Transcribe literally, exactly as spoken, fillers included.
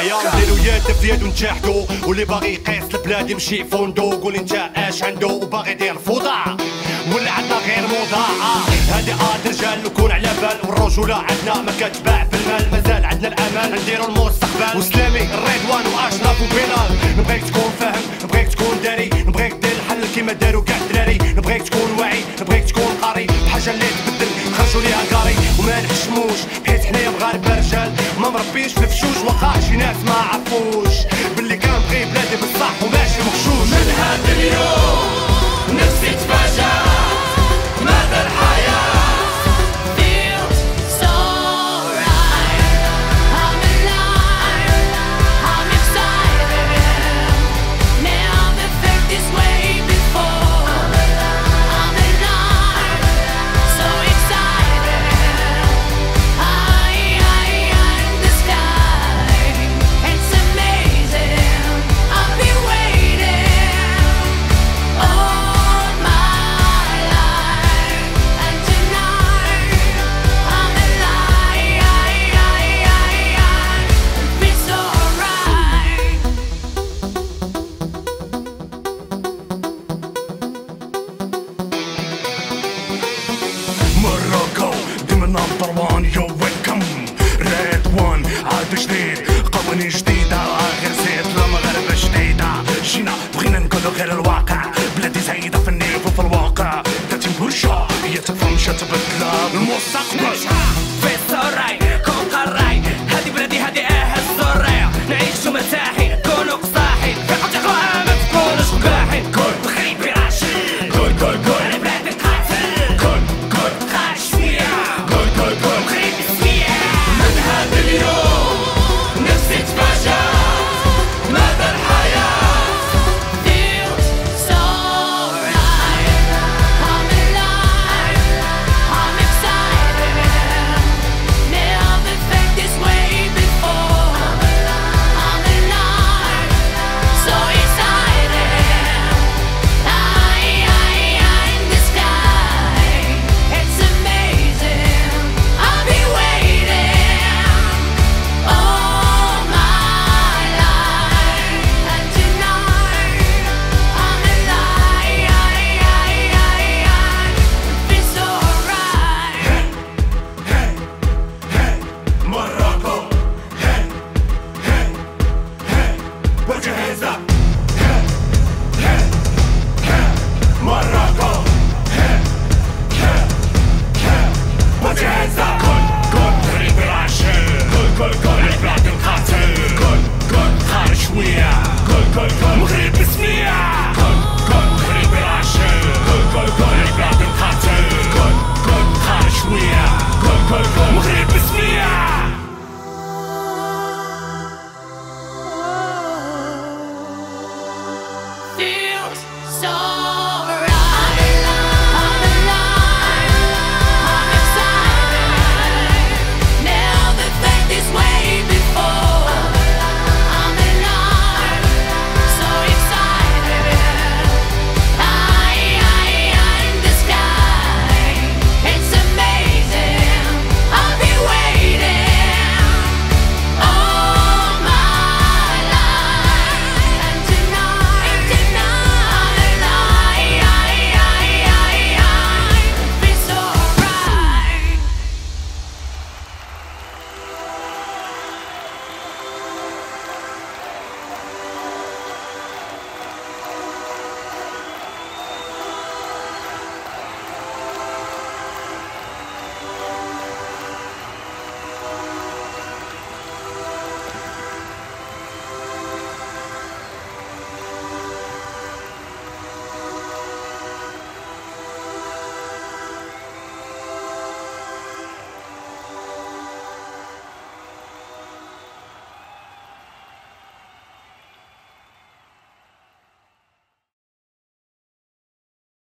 هيا نديرو يد في يد ونتحدو، واللي باغي يقيس البلاد يمشي فوندو. قول انت اش عندو وباغي يدير فوضى ولا عندنا غير موضة. هادي اد رجال نكون على بال، والرجولة عندنا ما كتباع بالمال. مازال عندنا الامل نديرو المستقبل، وسلامي الريدوان واشرف وبلال. نبغيك تكون فاهم، نبغيك تكون داري، نبغيك دير الحل كيما دارو كاع الدراري. نبغيك تكون واعي، نبغيك تكون قاري، بحاجة اللي تبدل خرجوا ليها كاري. وما نحشموش حيت حنايا مغاربة رجال، ما مربيش في الفشوش. وقع شي ناس ما عرفوش باللي كنبغي بلادي بالصح وماشي مغشوش. من هاد اليوم نفسي تفاجأ مدى الحياة. نمبر وان يو ويلكم ريد وان عاد جديد قوانين جديدة غير زيت للمغاربة جديدة. جينا بغينا نقولو غير الواقع، بلادي زايدة في النيف وفي الواقع. داتي مبرشة هي تفهم شا تبدلا المستقبل في السراي كون قراي. هادي بلادي هادي اه السراي، نعيشو مرتاحين كونو قصاحين. في حقيقة ما تكونوش قاحين. كون بخريبي راشد، كون كون كون على بلادي قاتل. كون كون خارج شوية، كون كون كون بخريبي سوية. من هاد اليوم نفسي تفاجأ مدى الحياة. So